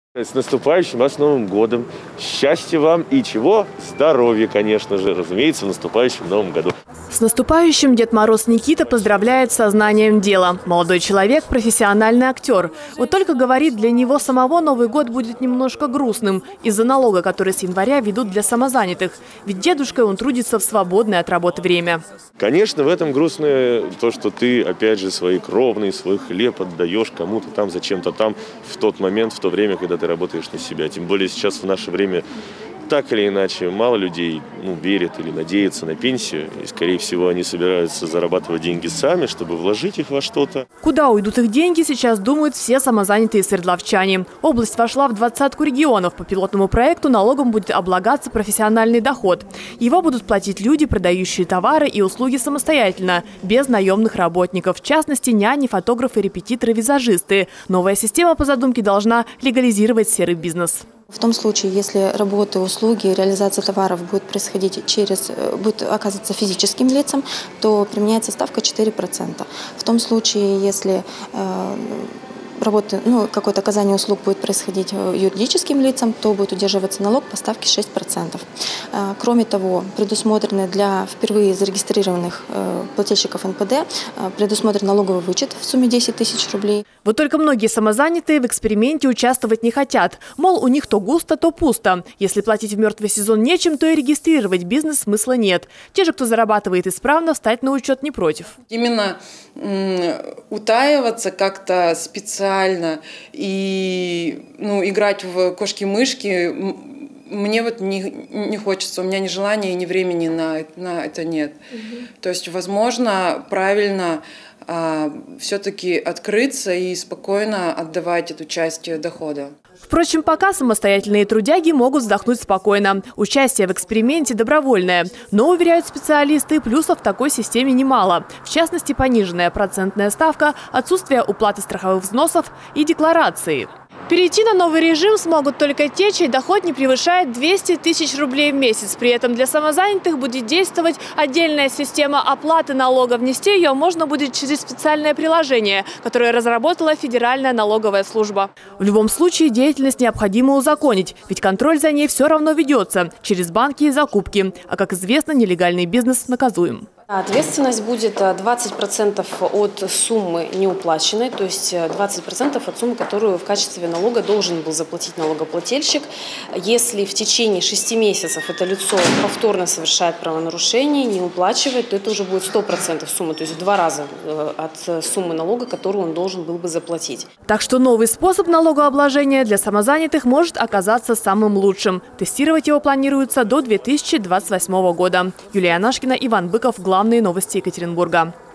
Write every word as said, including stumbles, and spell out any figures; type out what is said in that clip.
С наступающим вас Новым годом! Счастья вам и чего? Здоровья, конечно же, разумеется, в наступающем Новом году. С наступающим Дед Мороз Никита поздравляет с сознанием дела. Молодой человек – профессиональный актер. Вот только говорит, для него самого Новый год будет немножко грустным из-за налога, который с января ведут для самозанятых. Ведь дедушкой он трудится в свободное от работы время. Конечно, в этом грустное то, что ты, опять же, свои кровные, свой хлеб отдаешь кому-то там, зачем-то там, в тот момент, в то время, когда ты работаешь на себя. Тем более сейчас в наше время так или иначе мало людей ну, верят или надеются на пенсию. И, скорее всего, они собираются зарабатывать деньги сами, чтобы вложить их во что-то. Куда уйдут их деньги, сейчас думают все самозанятые свердловчане. Область вошла в двадцатку регионов. По пилотному проекту налогом будет облагаться профессиональный доход. Его будут платить люди, продающие товары и услуги самостоятельно, без наемных работников. В частности, няни, фотографы, репетиторы, визажисты. Новая система по задумке должна легализировать серый бизнес. В том случае, если работы, услуги, реализация товаров будет происходить через, будет оказываться физическим лицам, то применяется ставка четыре процента. В том случае, если э, работы, ну, какое-то оказание услуг будет происходить юридическим лицам, то будет удерживаться налог по ставке шесть процентов. Э, кроме того, предусмотрены для впервые зарегистрированных э, плательщиков эн пэ дэ э, предусмотрен налоговый вычет в сумме десять тысяч рублей. Вот только многие самозанятые в эксперименте участвовать не хотят. Мол, у них то густо, то пусто. Если платить в мертвый сезон нечем, то и регистрировать бизнес смысла нет. Те же, кто зарабатывает исправно, встать на учет не против. Именно утаиваться как-то специально и ну, играть в кошки-мышки мне вот не, не хочется, у меня ни желания, ни времени на, на это нет. Угу. То есть, возможно, правильно а, все-таки открыться и спокойно отдавать эту часть дохода. Впрочем, пока самостоятельные трудяги могут вздохнуть спокойно. Участие в эксперименте добровольное. Но, уверяют специалисты, плюсов в такой системе немало. В частности, пониженная процентная ставка, отсутствие уплаты страховых взносов и декларации. Перейти на новый режим смогут только те, чей доход не превышает двести тысяч рублей в месяц. При этом для самозанятых будет действовать отдельная система оплаты налога. Внести ее можно будет через специальное приложение, которое разработала Федеральная налоговая служба. В любом случае деятельность необходимо узаконить, ведь контроль за ней все равно ведется через банки и закупки. А как известно, нелегальный бизнес наказуем. Ответственность будет двадцать процентов от суммы неуплаченной, то есть двадцать процентов от суммы, которую в качестве налога должен был заплатить налогоплательщик. Если в течение шести месяцев это лицо повторно совершает правонарушение, не уплачивает, то это уже будет сто процентов суммы, то есть в два раза от суммы налога, которую он должен был бы заплатить. Так что новый способ налогообложения для самозанятых может оказаться самым лучшим. Тестировать его планируется до две тысячи двадцать восьмого года. Юлия Анашкина, Иван Быков. Главные новости Екатеринбурга.